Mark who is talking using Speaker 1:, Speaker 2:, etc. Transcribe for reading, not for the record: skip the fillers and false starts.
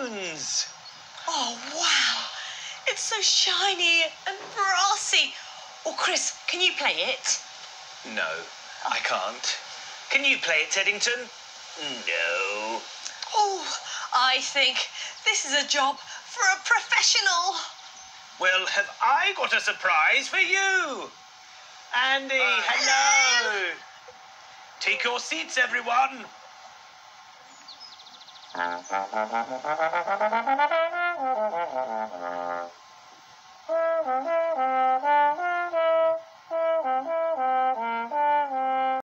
Speaker 1: Trombones.
Speaker 2: Oh, wow. It's so shiny and brassy. Oh, Chris, can you play it?
Speaker 1: No, I can't. Can you play it, Teddington? No.
Speaker 2: Oh, I think this is a job for a professional.
Speaker 1: Well, have I got a surprise for you? Andy, hello. Take your seats, everyone.